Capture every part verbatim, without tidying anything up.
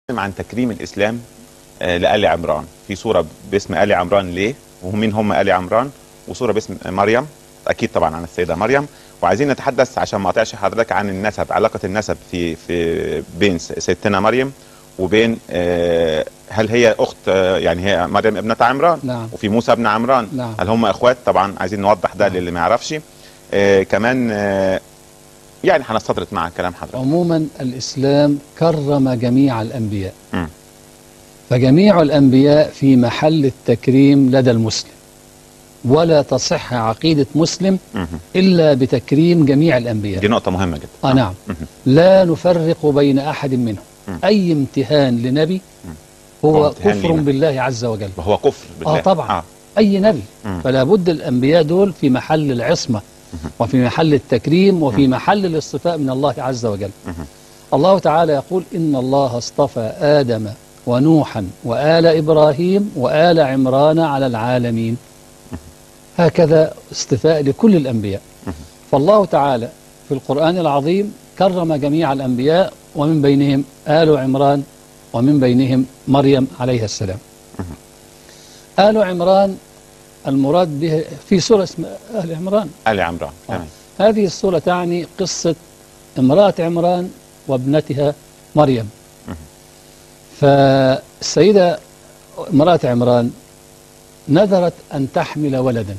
عن تكريم الإسلام لآل عمران. في سورة باسم آل عمران ليه، ومين هم آل عمران، وسورة باسم مريم، أكيد طبعا عن السيدة مريم. وعايزين نتحدث عشان ما اقطعش حضرتك عن النسب، علاقة النسب في في بين سيدتنا مريم وبين هل هي أخت، يعني هي مريم ابنة عمران، نعم. وفي موسى ابن عمران، نعم. هل هم إخوات؟ طبعا عايزين نوضح ده، نعم. للي ما يعرفش. آه كمان آه يعني هنستطرد مع كلام حضرتك. عموما الإسلام كرم جميع الأنبياء، م. فجميع الأنبياء في محل التكريم لدى المسلم، ولا تصح عقيدة مسلم م. إلا بتكريم جميع الأنبياء. دي نقطة مهمة جدا. آه نعم. م. لا نفرق بين أحد منهم. م. أي امتهان لنبي هو, هو كفر بالله عز وجل. وهو كفر بالله. آه طبعا. آه. أي نبي. م. فلا بد الأنبياء دول في محل العصمة، وفي محل التكريم، وفي محل الاصطفاء من الله عز وجل. الله تعالى يقول: إن الله اصطفى آدم ونوحا وآل إبراهيم وآل عمران على العالمين. هكذا اصطفاء لكل الأنبياء. فالله تعالى في القرآن العظيم كرم جميع الأنبياء، ومن بينهم آل عمران، ومن بينهم مريم عليها السلام. آل عمران المراد به في سورة اسمها آل عمران. آل عمران. آه. هذه السورة تعني قصة امرأة عمران وابنتها مريم. مه. فالسيدة امرأة عمران نذرت أن تحمل ولدا،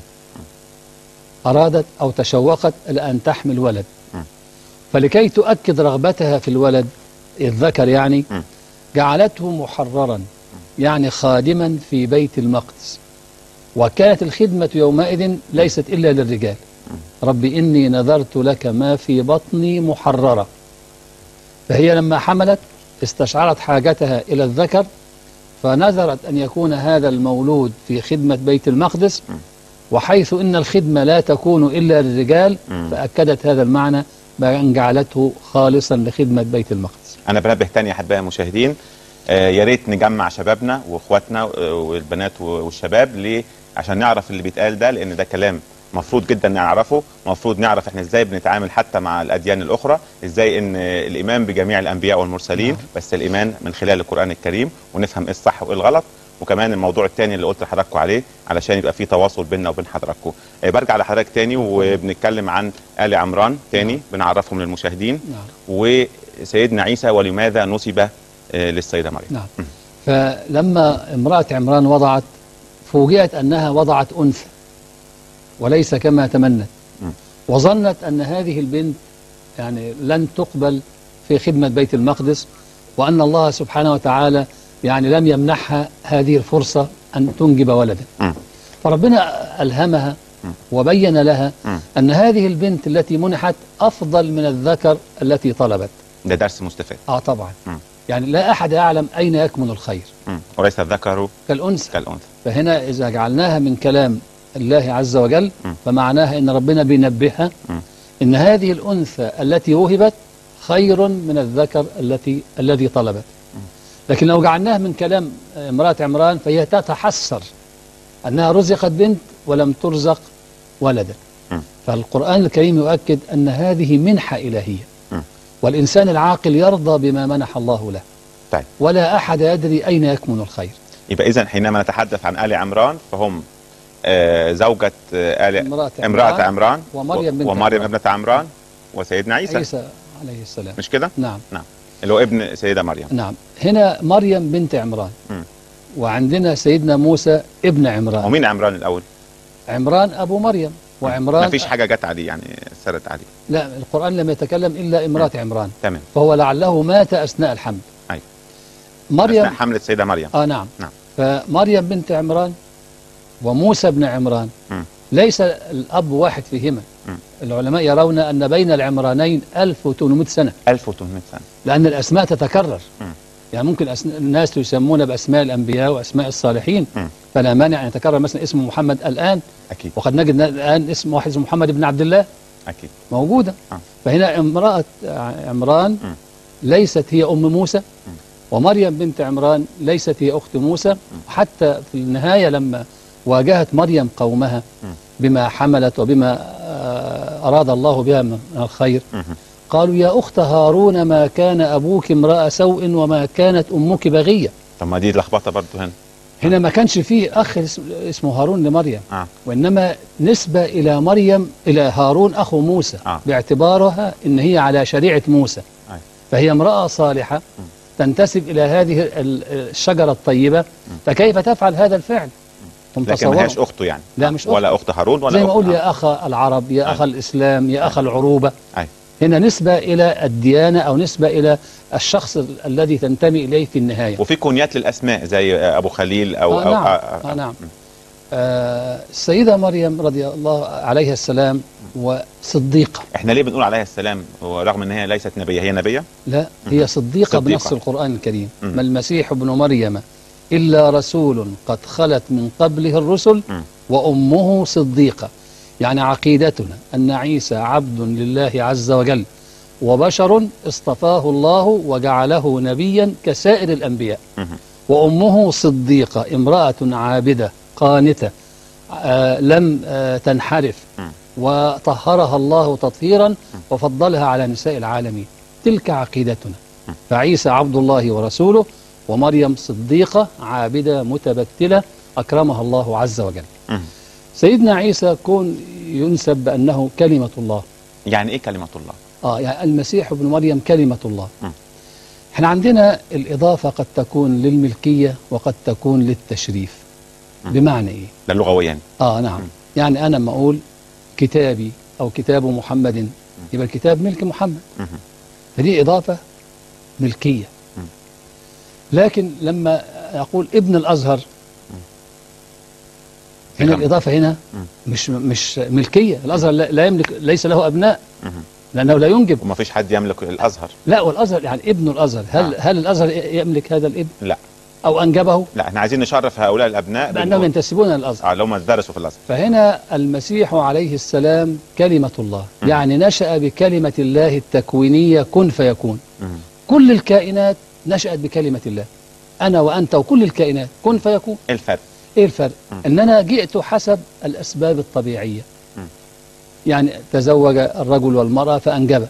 أرادت أو تشوقت إلى أن تحمل ولد. مه. فلكي تؤكد رغبتها في الولد الذكر يعني، مه. جعلته محررا، يعني خادما في بيت المقدس. وكانت الخدمة يومئذ ليست إلا للرجال. ربي إني نذرت لك ما في بطني محررة. فهي لما حملت استشعرت حاجتها إلى الذكر، فنذرت أن يكون هذا المولود في خدمة بيت المقدس، وحيث إن الخدمة لا تكون إلا للرجال فأكدت هذا المعنى بأن جعلته خالصا لخدمة بيت المقدس. أنا بنبه تاني يا أحبائي المشاهدين، آه يا ريت نجمع شبابنا واخواتنا والبنات والشباب ليه؟ عشان نعرف اللي بيتقال ده، لان ده كلام مفروض جدا نعرفه. مفروض نعرف احنا ازاي بنتعامل حتى مع الاديان الاخرى، ازاي ان الايمان بجميع الانبياء والمرسلين، بس الايمان من خلال القران الكريم، ونفهم ايه الصح وايه الغلط. وكمان الموضوع الثاني اللي قلت لحضراتكم عليه علشان يبقى في تواصل بيننا وبين حضراتكم. آه برجع لحضرتك تاني وبنتكلم عن آل عمران تاني، بنعرفهم للمشاهدين. وسيدنا عيسى ولماذا نسب آه للسيده مريم. نعم. فلما امرأة عمران وضعت، فوجئت أنها وضعت أنثى وليس كما تمنت، وظنت أن هذه البنت يعني لن تقبل في خدمة بيت المقدس، وأن الله سبحانه وتعالى يعني لم يمنحها هذه الفرصة أن تنجب ولدا. فربنا ألهمها وبين لها أن هذه البنت التي منحت أفضل من الذكر التي طلبت. ده درس مستفاد. آه طبعا. م. يعني لا أحد يعلم أين يكمن الخير، م. وليس الذكر كالأنثى. كالأنثى. فهنا إذا جعلناها من كلام الله عز وجل، م. فمعناها إن ربنا بينبهها م. إن هذه الأنثى التي وهبت خير من الذكر التي الذي طلبت. م. لكن لو جعلناها من كلام امرأة عمران فهي تتحسر أنها رزقت بنت ولم ترزق ولدا. م. فالقرآن الكريم يؤكد أن هذه منحة إلهية، والإنسان العاقل يرضى بما منح الله له. طيب. ولا أحد يدري أين يكمن الخير. يبقى إذن حينما نتحدث عن آل عمران فهم آه زوجة آه آل امرأة عمران, امرأة عمران ومريم بنت ومريم ابنة عمران وسيدنا عيسى عيسى عليه السلام، مش كده؟ نعم. نعم، اللي هو ابن سيدة مريم. نعم. هنا مريم بنت عمران، م. وعندنا سيدنا موسى ابن عمران. ومين عمران الأول؟ عمران أبو مريم. وعمران ما فيش حاجة جت عليه يعني سرت عليه. لا، القرآن لم يتكلم إلا امرأة عمران. تمام. فهو لعله مات أثناء الحمل. أيوة. مريم أثناء حملة سيدة مريم. آه نعم. نعم. فمريم بنت عمران وموسى بن عمران م. ليس الأب واحد فيهما. م. العلماء يرون أن بين العمرانين ألف وثمانمائة سنة. ألف وثمانمائة سنة. لأن الأسماء تتكرر. م. يعني ممكن أسن... الناس يسمون بأسماء الأنبياء وأسماء الصالحين، م. فلا مانع أن يتكرر مثلا اسم محمد الآن. أكيد. وقد نجد الآن اسم واحد اسمه محمد بن عبد الله. أكيد. موجودة. أه. فهنا امرأة عمران م. ليست هي أم موسى، م. ومريم بنت عمران ليست هي أخت موسى. م. حتى في النهاية لما واجهت مريم قومها م. بما حملت وبما أراد الله بها من الخير، م. قالوا يا أخت هارون ما كان أبوك امرأ سوء وما كانت أمك بغية. طب ما دي لخبطه برضه هنا. هنا ما كانش فيه أخ اسمه هارون لمريم، آه. وإنما نسبة إلى مريم إلى هارون أخو موسى، آه. باعتبارها إن هي على شريعة موسى. آه. فهي امرأة صالحة م. تنتسب إلى هذه الشجرة الطيبة، م. فكيف تفعل هذا الفعل؟ لكن ما هيش أخته يعني. لا مش أخته. ولا أخت هارون ولا زي ما أخت أقول آه. يا أخ العرب، يا آه. أخ الإسلام، يا آه. أخ العروبة. آه. هنا نسبة إلى الديانة أو نسبة إلى الشخص الذي تنتمي إليه في النهاية. وفي كونيات للأسماء زي أبو خليل أو آه أو نعم. آه آه نعم. آه السيدة مريم رضي الله عليها السلام وصديقة. احنا ليه بنقول عليها السلام ورغم ان هي ليست نبية؟ هي نبية؟ لا هي صديقة, صديقة. بنص القرآن الكريم. م. ما المسيح ابن مريم إلا رسول قد خلت من قبله الرسل م. وأمه صديقة. يعني عقيدتنا أن عيسى عبد لله عز وجل وبشر اصطفاه الله وجعله نبيا كسائر الأنبياء. م. وأمه صديقة امرأة عابدة قانتة آه لم آه تنحرف م. وطهرها الله تطهيرا م. وفضلها على نساء العالمين. تلك عقيدتنا. م. فعيسى عبد الله ورسوله، ومريم صديقة عابدة متبتلة أكرمها الله عز وجل. م. سيدنا عيسى كون ينسب بأنه كلمة الله. يعني إيه كلمة الله؟ آه يعني المسيح ابن مريم كلمة الله. م. احنا عندنا الإضافة قد تكون للملكية وقد تكون للتشريف. م. بمعنى إيه؟ ده لغويا. آه نعم. م. يعني أنا لما أقول كتابي أو كتاب محمد م. يبقى الكتاب ملك محمد. م. فدي إضافة ملكية. م. لكن لما أقول ابن الأزهر هنا الإضافة هنا م. مش مش ملكية. الأزهر لا يملك، ليس له أبناء م. لأنه لا ينجب، وما فيش حد يملك الأزهر. لا والأزهر يعني ابن الأزهر. هل آه. هل الأزهر يملك هذا الابن؟ لا. أو أنجبه؟ لا احنا عايزين نشرف هؤلاء الأبناء بأنهم ينتسبون للأزهر. اه لو ما درسوا في الأزهر. فهنا المسيح عليه السلام كلمة الله، م. يعني نشأ بكلمة الله التكوينية كن فيكون. م. كل الكائنات نشأت بكلمة الله، أنا وأنت وكل الكائنات كن فيكون. إيه الفرق؟ إيه الفرق؟ م. إن أنا جئت حسب الأسباب الطبيعية. م. يعني تزوج الرجل والمرأة فأنجب.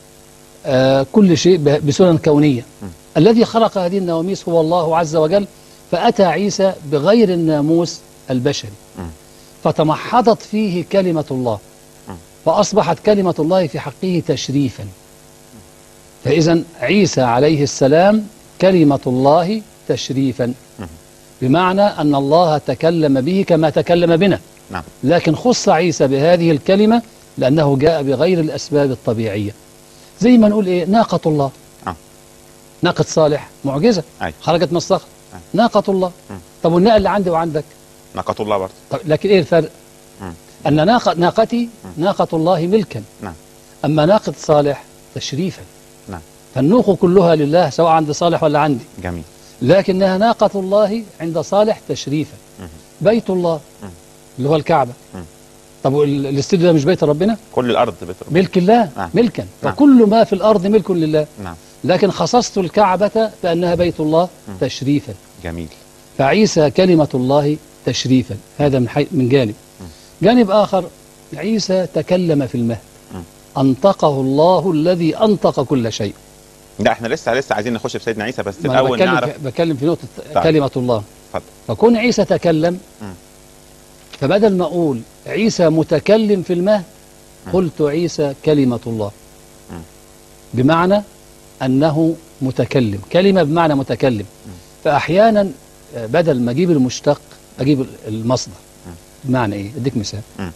آه كل شيء بسنن كونية. م. الذي خلق هذه النواميس هو الله عز وجل، فأتى عيسى بغير الناموس البشري. م. فتمحضت فيه كلمة الله. م. فأصبحت كلمة الله في حقه تشريفا. فإذا عيسى عليه السلام كلمة الله تشريفا. م. بمعنى أن الله تكلم به كما تكلم بنا. نعم. لكن خص عيسى بهذه الكلمة لأنه جاء بغير الأسباب الطبيعية. زي ما نقول إيه؟ ناقة الله. آه. ناقة صالح معجزة. أي. خرجت من الصخر. ناقة الله. م. طب والناقة اللي عندي وعندك؟ ناقة الله برضه. طب لكن إيه الفرق؟ م. أن ناقة ناقتي م. ناقة الله ملكا. نعم. أما ناقة صالح تشريفا. نعم. فالنوق كلها لله سواء عند صالح ولا عندي. جميل. لكنها ناقة الله عند صالح تشريفا. م. بيت الله م. اللي هو الكعبة. م. طب الاستوديو ده مش بيت ربنا؟ كل الأرض بيت ربنا. ملك الله. نعم. ملكا. نعم. فكل ما في الأرض ملك لله. نعم. لكن خصصت الكعبة بأنها بيت الله م. تشريفا. جميل. فعيسى كلمة الله تشريفا. هذا من حي... من جانب. م. جانب آخر عيسى تكلم في المهد. م. أنطقه الله الذي أنطق كل شيء. لا احنا لسه لسه عايزين نخش في سيدنا عيسى، بس الأول بكلم نعرف. في... بكلم في نقطة طيب. كلمة الله. اتفضل. فكون عيسى تكلم م. فبدل ما أقول عيسى متكلم في المهد قلت عيسى كلمة الله. م. بمعنى أنه متكلم، كلمة بمعنى متكلم. م. فأحيانا بدل ما أجيب المشتق أجيب المصدر. م. بمعنى إيه؟ أديك مثال. م.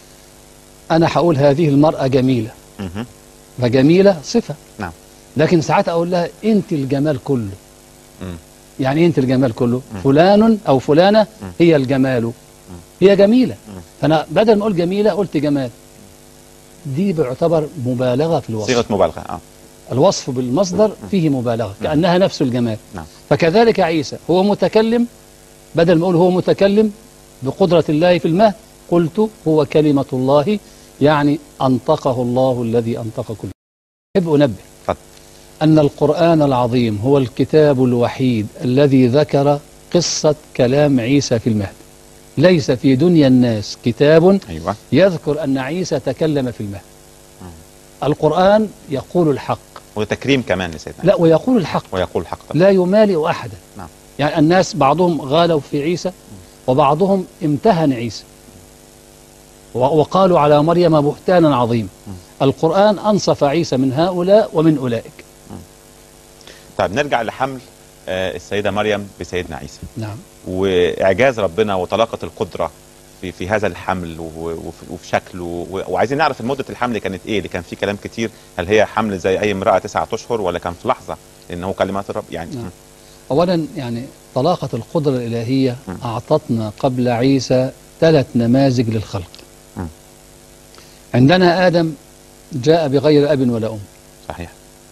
أنا هقول هذه المرأة جميلة. م. فجميلة صفة. نعم. لكن ساعات أقول لها أنت الجمال كله. م. يعني أنت الجمال كله. م. فلان أو فلانة م. هي الجمال. م. هي جميلة. م. فأنا بدل ما أقول جميلة قلت جمال. دي بيعتبر مبالغة في الوصف. صيغة مبالغة. آه. الوصف بالمصدر فيه مبالغة كأنها نفس الجمال. نعم. فكذلك عيسى هو متكلم، بدل ما أقول هو متكلم بقدرة الله في المهد قلت هو كلمة الله، يعني أنطقه الله الذي أنطق كل شيء. أحب أنبه فضل. أن القرآن العظيم هو الكتاب الوحيد الذي ذكر قصة كلام عيسى في المهد. ليس في دنيا الناس كتاب أيوة. يذكر أن عيسى تكلم في المهد. القرآن يقول الحق، وتكريم كمان لسيدنا لا ويقول الحق ويقول الحق طبعا. لا يمالئ أحدا. نعم. يعني الناس بعضهم غالوا في عيسى وبعضهم امتهن عيسى وقالوا على مريم بهتانا عظيم. القرآن أنصف عيسى من هؤلاء ومن أولئك. طيب نرجع لحمل آه السيدة مريم بسيدنا عيسى. نعم. وإعجاز ربنا وطلاقة القدرة في في هذا الحمل وفي, وفي شكله، وعايزين نعرف مدة الحمل كانت إيه، اللي كان فيه كلام كتير، هل هي حمل زي أي امرأة تسعة أشهر ولا كان في لحظة إنه كلمات الرب يعني؟ نعم. أولا يعني طلاقة القدرة الإلهية م. أعطتنا قبل عيسى ثلاث نماذج للخلق. م. عندنا آدم جاء بغير أب ولا أم. صحيح.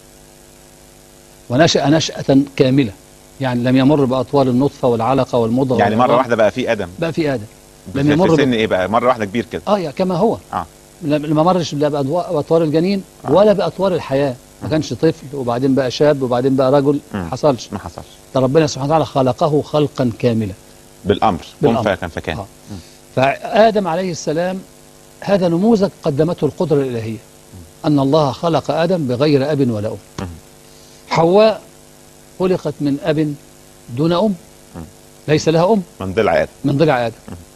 ونشأ نشأة كاملة، يعني لم يمر بأطوال النطفة والعلقة والمضغة. يعني مرة واحدة بقى في آدم. بقى في آدم. لم يمر في سن إيه بقى؟ مرة واحدة كبير كده. آه يعني كما هو. آه. لما مرش لا بأطوار الجنين آه. ولا بأطوار الحياة. ما كانش طفل وبعدين بقى شاب وبعدين بقى رجل. ما حصلش. ما حصلش. ده ربنا سبحانه وتعالى خلقه خلقا كاملا. بالأمر. بالأمر. كن فكان فكان. آه. فآدم عليه السلام هذا نموذج قدمته القدرة الإلهية. أن الله خلق آدم بغير أب ولا أم. حواء خلقت من أب دون أم، ليس لها أم، من ضلع آدم. من ضلع آدم.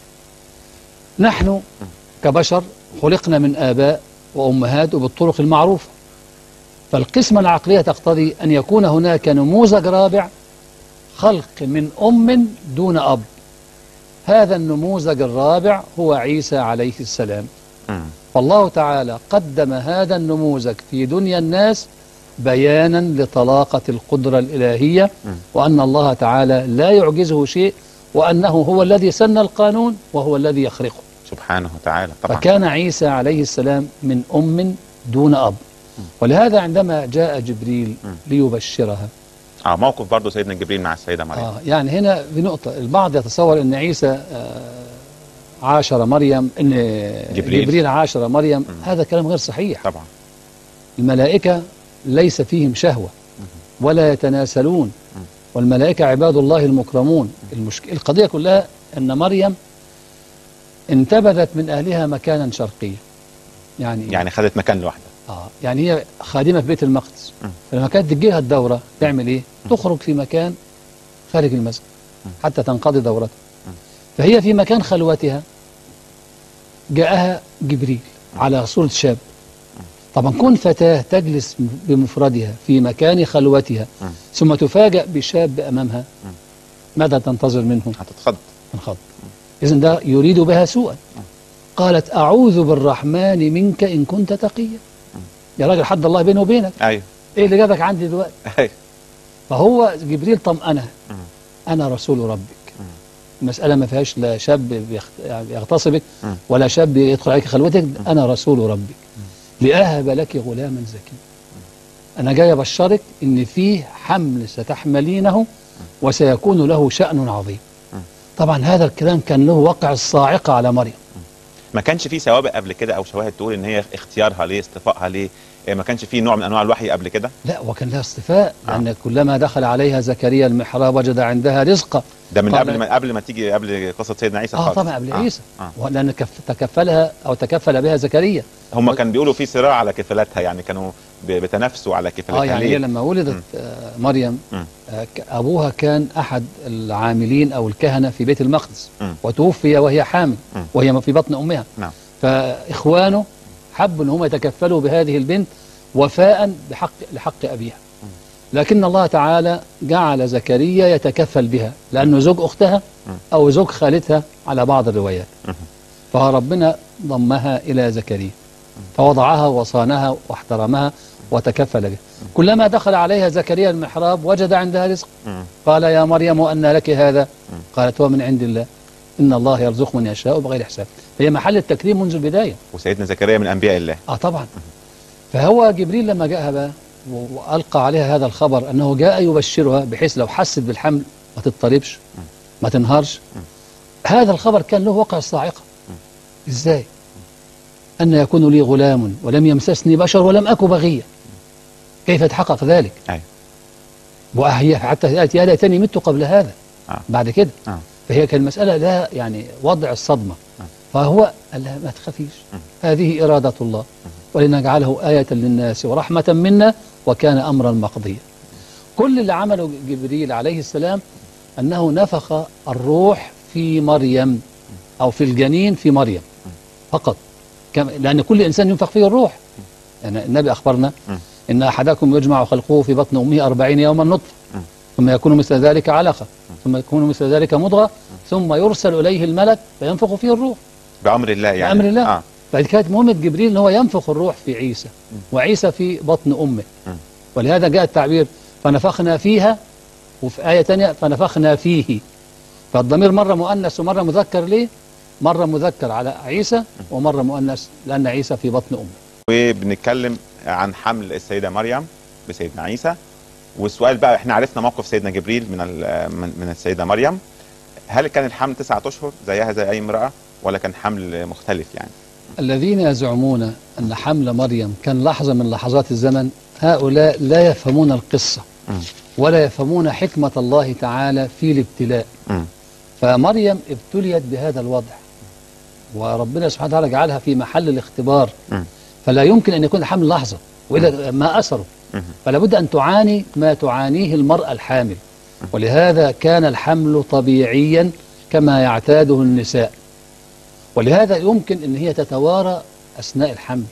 نحن كبشر خلقنا من آباء وأمهات وبالطرق المعروفة، فالقسمة العقلية تقتضي أن يكون هناك نموذج رابع، خلق من أم دون أب. هذا النموذج الرابع هو عيسى عليه السلام. فالله تعالى قدم هذا النموذج في دنيا الناس بيانا لطلاقة القدرة الإلهية، وأن الله تعالى لا يعجزه شيء، وأنه هو الذي سن القانون وهو الذي يخرقه سبحانه وتعالى. طبعا. فكان عيسى عليه السلام من أم دون أب. ولهذا عندما جاء جبريل ليبشرها، اه موقف برضه سيدنا جبريل مع السيدة مريم. آه يعني هنا بنقطة، البعض يتصور أن عيسى آه عاشر مريم، أن جبريل, جبريل عاشر مريم. م. هذا كلام غير صحيح. طبعا. الملائكة ليس فيهم شهوة ولا يتناسلون، والملائكة عباد الله المكرمون. المشكلة القضية كلها أن مريم انتبذت من أهلها مكانا شرقيا، يعني يعني خدت مكان لوحدها. آه يعني هي خادمة في بيت المقدس، فلما كانت تجيها الدورة تعمل إيه؟ تخرج في مكان خارج المسجد حتى تنقضي دورتها. فهي في مكان خلوتها جاءها جبريل على صورة شاب. طبعا كون فتاة تجلس بمفردها في مكان خلوتها ثم تفاجأ بشاب أمامها، ماذا تنتظر منه؟ هتتخض. تنخض. إذن ده يريد بها سوءا. قالت أعوذ بالرحمن منك إن كنت تقيا. يا راجل حد الله بينه وبينك. أيوه. إيه اللي جابك عندي دلوقتي؟ أيوه. فهو جبريل طمأنها، أنا رسول ربك. المسألة ما فيهاش لا شاب يغتصبك ولا شاب يدخل عليك خلوتك، أنا رسول ربك لأهب لك غلاما زكيا. أنا جاي أبشرك إن فيه حمل ستحملينه وسيكون له شأن عظيم. طبعا هذا الكلام كان له وقع الصاعقة على مريم. ما كانش فيه سوابق قبل كده أو شواهد تقول إن هي اختيارها ليه، اصطفائها ليه؟ ما كانش فيه نوع من أنواع الوحي قبل كده؟ لا وكان لها اصطفاء، لأن آه. كلما دخل عليها زكريا المحراب وجد عندها رزقا. ده من قبل ما قبل ما تيجي قبل قصة سيدنا عيسى اه خالص. طبعا قبل آه. عيسى. آه. لأن تكفلها أو تكفل بها زكريا. هم و... كان بيقولوا في صراع على كفالاتها، يعني كانوا بتنافسوا على كفالاتها. اه يعني هي لما ولدت آه مريم آه أبوها كان أحد العاملين أو الكهنة في بيت المقدس، م. وتوفي وهي حامل م. وهي في بطن أمها. نعم. فإخوانه حبوا أن هم يتكفلوا بهذه البنت وفاء بحق لحق أبيها، لكن الله تعالى جعل زكريا يتكفل بها لأنه زوج أختها أو زوج خالتها على بعض الروايات. فربنا ضمها إلى زكريا فوضعها وصانها واحترمها وتكفل بها. كلما دخل عليها زكريا المحراب وجد عندها رزق. قال يا مريم أن لك هذا؟ قالت هو من عند الله إن الله يرزق من يشاء بغير حساب. فهي محل التكريم منذ البداية. وسيدنا زكريا من أنبياء الله. آه طبعا. فهو جبريل لما جاءها بقى وألقى عليها هذا الخبر أنه جاء يبشرها بحيث لو حست بالحمل ما تضطربش ما تنهارش. هذا الخبر كان له وقع الصاعقة. إزاي؟ أن يكون لي غلام ولم يمسسني بشر ولم أك بغيا. كيف يتحقق ذلك؟ أي. وهي حتى يأتي يا ليتني مت قبل هذا. آه. بعد كده. آه. فهي كان المسألة لها يعني وضع الصدمة. آه. فهو قال لها ما تخافيش، هذه إرادة الله ولنجعله آية للناس ورحمة منا وكان أمرا مقضيا. كل اللي عمله جبريل عليه السلام أنه نفخ الروح في مريم أو في الجنين في مريم فقط، لأن كل إنسان ينفخ فيه الروح. يعني النبي أخبرنا إن أحدكم يجمع خلقه في بطن أمه أربعين يوما نطفة ثم يكون مثل ذلك علقة ثم يكون مثل ذلك مضغة ثم يرسل إليه الملك فينفخ فيه الروح بأمر الله يعني بأمر الله. آه. فكانت مهمة جبريل أن هو ينفخ الروح في عيسى وعيسى في بطن أمه، ولهذا جاء التعبير فنفخنا فيها، وفي آية تانية فنفخنا فيه. فالضمير مرة مؤنث ومرة مذكر. ليه؟ مرة مذكر على عيسى ومرة مؤنث لأن عيسى في بطن أمه. وبنتكلم عن حمل السيدة مريم بسيدنا عيسى، والسؤال بقى احنا عرفنا موقف سيدنا جبريل من من السيدة مريم، هل كان الحمل تسعة أشهر زيها زي أي امرأة ولا كان حمل مختلف يعني؟ الذين يزعمون أن حمل مريم كان لحظة من لحظات الزمن هؤلاء لا يفهمون القصة م. ولا يفهمون حكمة الله تعالى في الابتلاء. م. فمريم ابتليت بهذا الوضع وربنا سبحانه وتعالى جعلها في محل الاختبار، م. فلا يمكن أن يكون الحمل لحظة وإلا ما أثره، فلا بد أن تعاني ما تعانيه المرأة الحامل، ولهذا كان الحمل طبيعيا كما يعتاده النساء، ولهذا يمكن أن هي تتوارى أثناء الحمل.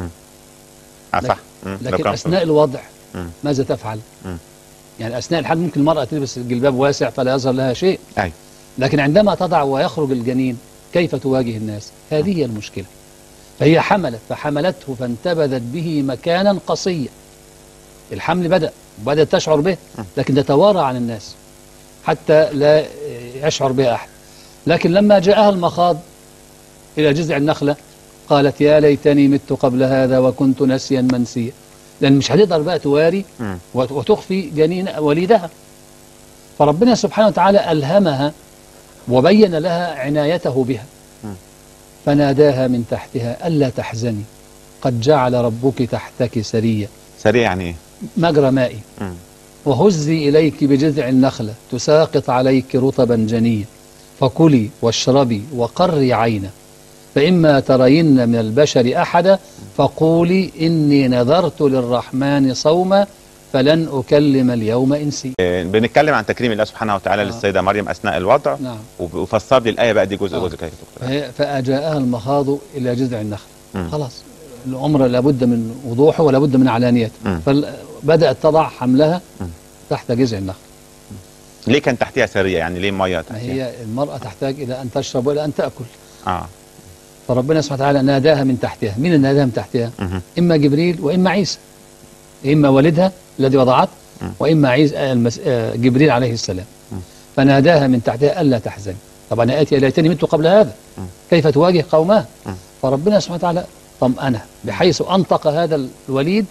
لكن, لكن أثناء الوضع ماذا تفعل؟ مم. يعني أثناء الحمل ممكن المرأة تلبس جلباب واسع فلا يظهر لها شيء، أي. لكن عندما تضع ويخرج الجنين كيف تواجه الناس؟ هذه هي المشكلة. فهي حملت فحملته فانتبذت به مكانا قصيا. الحمل بدأ وبدأت تشعر به لكن تتوارى عن الناس حتى لا يشعر بها أحد. لكن لما جاءها المخاض إلى جذع النخلة قالت يا ليتني مت قبل هذا وكنت نسيا منسيا، لأن مش هتقدر بقى تواري وتخفي جنين وليدها. فربنا سبحانه وتعالى ألهمها وبين لها عنايته بها، فناداها من تحتها ألا تحزني قد جعل ربك تحتك سريا. سريع يعني ايه؟ مجرى مائي. م. وهزي إليك بجذع النخلة تساقط عليك رطبا جنيا فكلي واشربي وقري عينا فإما ترين من البشر أحدا فقولي إني نذرت للرحمن صوما فلن أكلم اليوم إنسيا. بنتكلم عن تكريم الله سبحانه وتعالى آه. للسيدة مريم أثناء الوضع. نعم. وفسر لي الآية بقى دي جزء آه. جزء كيف. فأجاءها المخاض إلى جذع النخل. م. خلاص الأمر لابد من وضوحه ولابد من علانيته، فبدأت تضع حملها م. تحت جذع النخل. ليه كان تحتها سرية؟ يعني ليه مية تحتها؟ هي المرأة تحتاج إلى أن تشرب وإلى أن تأكل. آه. فربنا سبحانه وتعالى ناداها من تحتها. مين اللي ناداها من تحتها؟ م. إما جبريل وإما عيسى، إما والدها الذي وضعته وإما عيسى المس... جبريل عليه السلام. م. فناداها من تحتها ألا تحزن. طبعا آتي ليتني مت قبل هذا م. كيف تواجه قومها؟ م. فربنا سبحانه وتعالى طمأنها بحيث أنطق هذا الوليد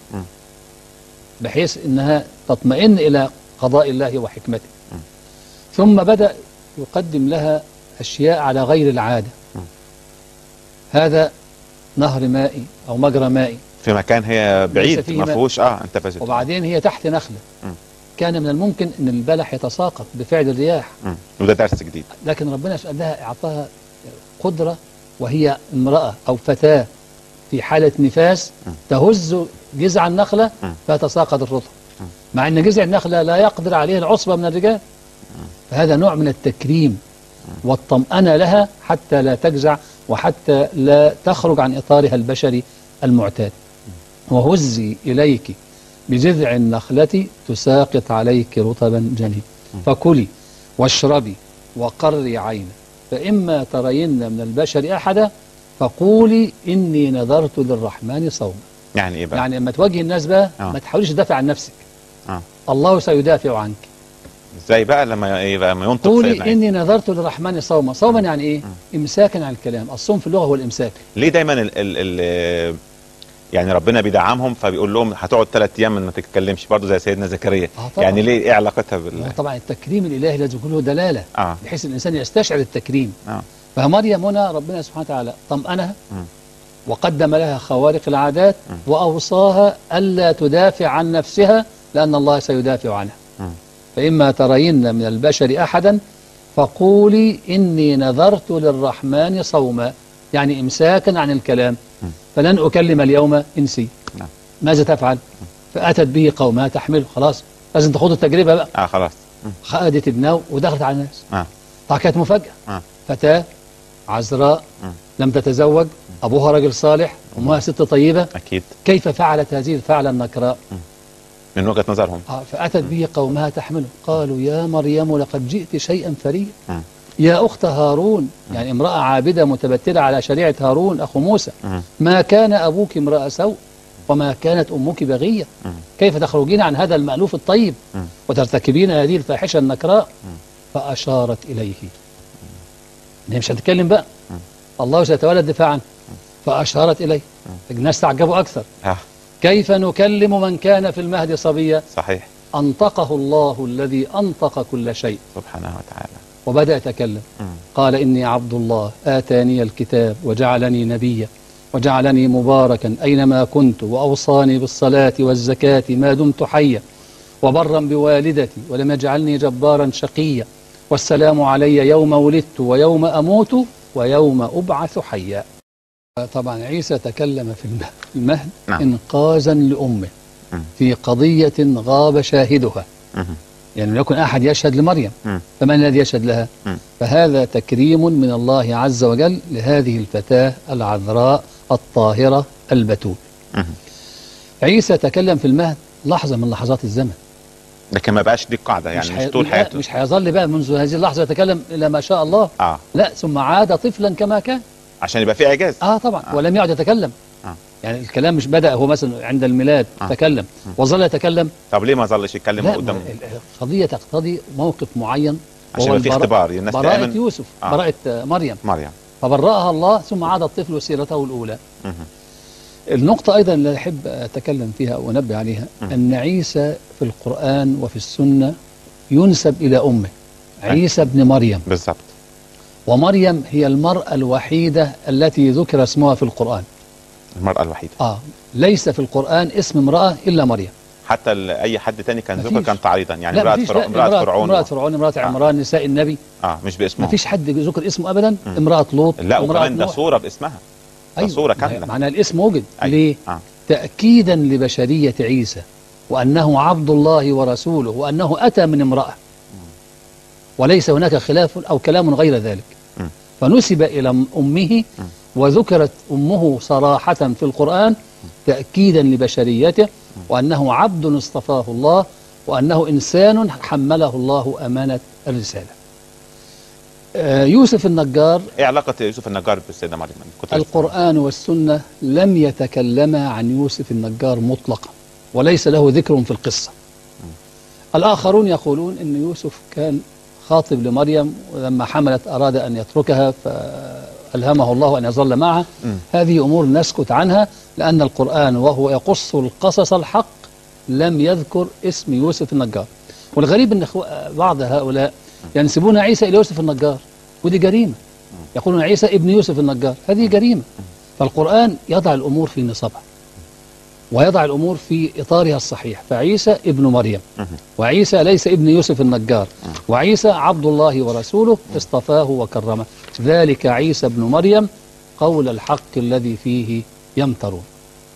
بحيث أنها تطمئن إلى قضاء الله وحكمته. م. ثم بدأ يقدم لها أشياء على غير العادة. م. هذا نهر مائي أو مجرى مائي في مكان هي بعيد ما فيهوش اه انتفذت، وبعدين هي تحت نخلة. م. كان من الممكن أن البلح يتساقط بفعل الرياح. م. وده درس جديد. لكن ربنا سبحانه وتعالى أعطاها قدرة وهي امرأة أو فتاة في حالة نفاس م. تهز جذع النخلة فتساقط الرطب، مع أن جذع النخلة لا يقدر عليه العصبة من الرجال. م. فهذا نوع من التكريم والطمأنة لها حتى لا تجزع وحتى لا تخرج عن إطارها البشري المعتاد. وهزي إليك بجذع النخلة تساقط عليك رطبا جنيا فكلي واشربي وقري عينا فإما ترين من البشر أحدا فقولي إني نذرت للرحمن صوما. يعني إيه بقى؟ يعني لما تواجه الناس بقى آه. ما تحاولش تدافع عن نفسك. آه. الله سيدافع عنك. ازاي بقى لما ايه بقى ما ينطق قولي إني نذرت للرحمن صوما. صوما م. يعني إيه؟ م. إمساكا عن الكلام. الصوم في اللغة هو الإمساك. ليه دايما ال ال ال يعني ربنا بيدعمهم فبيقول لهم هتقعد ثلاث ايام ما تتكلمش برضه زي سيدنا زكريا؟ آه يعني ليه ايه علاقتها بال طبعا التكريم الالهي لازم يكون له دلاله آه. بحيث الانسان يستشعر التكريم. آه. فمريم هنا ربنا سبحانه وتعالى طمأنها م. وقدم لها خوارق العادات م. واوصاها الا تدافع عن نفسها لان الله سيدافع عنها. م. فإما ترين من البشر احدا فقولي اني نذرت للرحمن صوما. يعني إمساكا عن الكلام. فلن أكلم اليوم إنسي. نعم. ماذا تفعل؟ فأتت به قومها تحمله. خلاص لازم تاخد التجربة بقى. اه خلاص. خدت ابنه ودخلت على الناس. اه طبعا كانت مفاجأة. اه فتاة عذراء مم. لم تتزوج، أبوها رجل صالح، أمها ست طيبة، اكيد كيف فعلت هذه الفعلة النكراء؟ من وجهة نظرهم. آه، فأتت به قومها تحمله. قالوا يا مريم لقد جئت شيئا فريا مم. يا أخت هارون، يعني امرأة عابدة متبتلة على شريعة هارون أخو موسى، مم. ما كان أبوك امرأة سوء وما كانت أمك بغية، مم. كيف تخرجين عن هذا المألوف الطيب مم. وترتكبين هذه الفاحشة النكراء؟ فأشارت إليه. هي مش هتتكلم بقى، الله سيتولى الدفاع عنه. فأشارت إليه. الناس تعجبوا أكثر. اه كيف نكلم من كان في المهد صبيا؟ صحيح. أنطقه الله الذي أنطق كل شيء سبحانه وتعالى. وبدأ يتكلم. مم. قال إني عبد الله آتاني الكتاب وجعلني نبيا وجعلني مباركا أينما كنت وأوصاني بالصلاة والزكاة ما دمت حيا وبرا بوالدتي ولم يجعلني جبارا شقيا والسلام علي يوم ولدت ويوم أموت ويوم أبعث حيا. طبعا عيسى تكلم في المهد نعم. إنقاذا لأمه مم. في قضية غاب شاهدها، مم. يعني لم يكن أحد يشهد لمريم، مم. فمن الذي يشهد لها؟ مم. فهذا تكريم من الله عز وجل لهذه الفتاة العذراء الطاهرة البتول. مم. عيسى تكلم في المهد لحظة من لحظات الزمن، لكن ما بقاش دي القاعدة يعني مش, حي... طول حياته. مش هيظل بقى منذ هذه اللحظة يتكلم إلى ما شاء الله. اه لا، ثم عاد طفلا كما كان. عشان يبقى في اعجاز. اه طبعا. آه. ولم يعد يتكلم. آه. يعني الكلام مش بدأ هو مثلا عند الميلاد آه. تكلم وظل يتكلم. طب ليه ما ظلش يتكلم لا، قدام؟ القضية تقتضي موقف معين عشان وهو يبقى في البراء- اختبار الناس براءة تآمن. يوسف، آه. براءة مريم، مريم. فبرأها الله ثم عاد الطفل سيرته الأولى. مم. النقطة أيضا اللي أحب أتكلم فيها أو أنبه عليها م. أن عيسى في القرآن وفي السنة ينسب إلى أمه، عيسى ابن مريم، بالظبط. ومريم هي المرأة الوحيدة التي ذكر اسمها في القرآن. المرأة الوحيدة. آه ليس في القرآن اسم امرأة إلا مريم. حتى ال- اي حد تاني كان مفيش. ذكر كان تعريضا، يعني لا امرأة مفيش، فرعون، لا، امرأة فرعون. امرأة فرعون، امرأة آه. عمران، نساء النبي. اه مش ما باسمه. فيش حد ذكر اسمه أبدا. م. امرأة لوط، لا امرأة وكمان ده نوح. صورة باسمها. ده صورة كاملة. معنى الاسم وجد. أيوة. ليه؟ آه. تأكيدا لبشرية عيسى وأنه عبد الله ورسوله وأنه أتى من امرأة وليس هناك خلاف أو كلام غير ذلك. م. فنسب إلى أمه وذكرت أمه صراحة في القرآن تأكيدا لبشريته وأنه عبد اصطفاه الله وأنه إنسان حمله الله أمانة الرسالة. آه، يوسف النجار، ايه علاقة يوسف النجار بالسيدة مريم؟ كنت القرآن والسنة لم يتكلما عن يوسف النجار مطلقا وليس له ذكر في القصة. الآخرون يقولون أن يوسف كان خاطب لمريم ولما حملت أراد أن يتركها فألهمه الله أن يظل معها. م. هذه أمور نسكت عنها لأن القرآن وهو يقص القصص الحق لم يذكر اسم يوسف النجار. والغريب أن بعض هؤلاء ينسبون عيسى إلى يوسف النجار، ودي جريمة. يقولون عيسى ابن يوسف النجار، هذه جريمة. فالقرآن يضع الأمور في نصابها ويضع الأمور في إطارها الصحيح. فعيسى ابن مريم، وعيسى ليس ابن يوسف النجار، وعيسى عبد الله ورسوله اصطفاه وكرمه. ذلك عيسى ابن مريم قول الحق الذي فيه يمترون.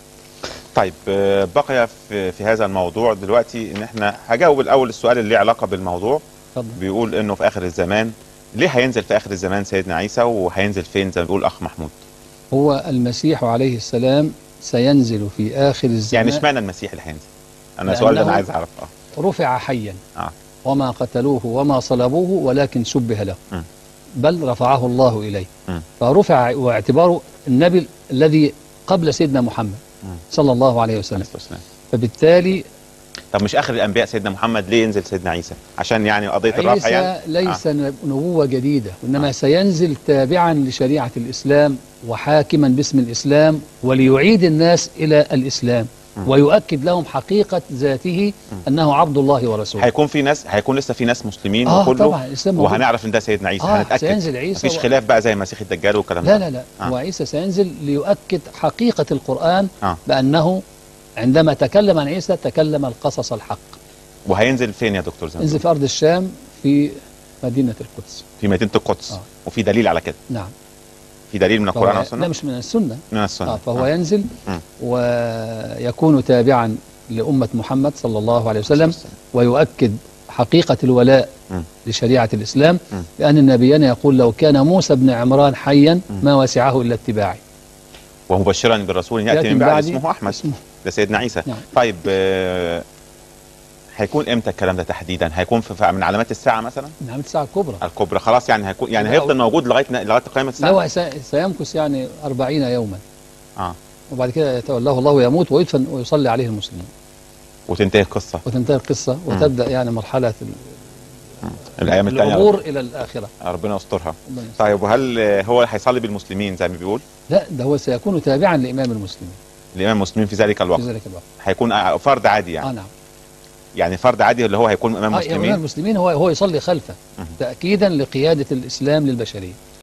طيب آه، بقي في, في هذا الموضوع دلوقتي ان احنا هجاوب الاول السؤال اللي له علاقة بالموضوع. فضل. بيقول انه في اخر الزمان، ليه هينزل في اخر الزمان سيدنا عيسى وهينزل فين زي ما بيقول اخ محمود؟ هو المسيح عليه السلام سينزل في آخر الزمان. يعني اشمعنى المسيح اللي هينزل؟ انا السؤال ده انا لأنه عايز اعرف. اه رفع حيا اه وما قتلوه وما صلبوه ولكن شبه له، م. بل رفعه الله إليه. م. فرفع واعتباره النبي الذي قبل سيدنا محمد م. صلى الله عليه وسلم. عليه السلام. فبالتالي طب مش اخر الانبياء سيدنا محمد، ليه ينزل سيدنا عيسى؟ عشان يعني قضيه الرفع عيسى يعني؟ ليس آه. نبوة جديدة، وإنما آه. سينزل تابعا لشريعة الإسلام وحاكما باسم الإسلام وليعيد الناس إلى الإسلام م. ويؤكد لهم حقيقة ذاته م. أنه عبد الله ورسوله. هيكون في ناس، هيكون لسه في ناس مسلمين آه وكله، طبعا الإسلام موجود. وهنعرف ان ده سيدنا عيسى. آه هنتاكد سينزل عيسى مفيش و... خلاف بقى زي مسيح الدجال والكلام لا ده. لا لا آه. هو عيسى سينزل ليؤكد حقيقة القرآن آه. بأنه عندما تكلم عن عيسى تكلم القصص الحق. وهينزل فين يا دكتور زمان؟ ينزل في أرض الشام في مدينة القدس. في مدينه القدس. آه. وفي دليل على كده؟ نعم. في دليل من القرآن والسنة؟ لا، مش من السنة، من السنة. آه فهو آه. ينزل م. ويكون تابعا لأمة محمد صلى الله عليه وسلم، ويؤكد حقيقة الولاء م. لشريعة الإسلام، م. لأن نبينا يقول لو كان موسى بن عمران حيا ما وسعه إلا اتباعي. ومبشرا بالرسول يأتي من بعد اسمه أحمد، ده سيدنا عيسى. نعم. طيب آه هيكون امتى الكلام ده تحديدا؟ هيكون في من علامات الساعة مثلا؟ من علامات الساعة الكبرى. الكبرى خلاص، يعني هيكون يعني هيفضل موجود لغاية لغاية قيام الساعة؟ لا، سيمكث يعني أربعين يوما. اه وبعد كده يتولاه الله ويموت ويدفن ويصلي عليه المسلمين. وتنتهي القصة. وتنتهي القصة وتبدأ يعني مرحلة الأيام الثانية العبور إلى الآخرة. ربنا يسترها. طيب وهل هو هيصلي بالمسلمين زي ما بيقول؟ لا، ده هو سيكون تابعا لإمام المسلمين. الإمام المسلمين في ذلك الوقت. في ذلك الوقت. هيكون فرد عادي يعني. اه نعم. يعني فرد عادي اللي هو هيكون إمام آه المسلمين. إمام المسلمين هو هو يصلي خلفه تأكيدا لقيادة الإسلام للبشرية.